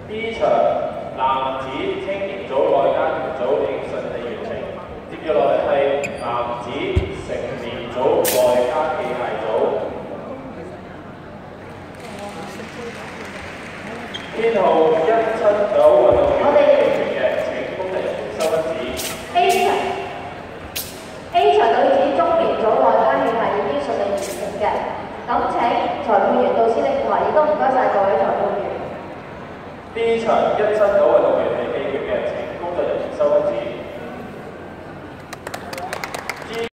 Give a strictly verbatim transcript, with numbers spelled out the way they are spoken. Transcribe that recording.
B 場男子青年組外家團組已經順利完成，接住落嚟係男子成年組外家器械組。編號一七九運動員嘅請公職收分子。 A 場 A 場女子中年組外家器械已經順利完成嘅，咁請裁判員到司令台，亦都唔該晒各位裁判員。 B 場一七九運動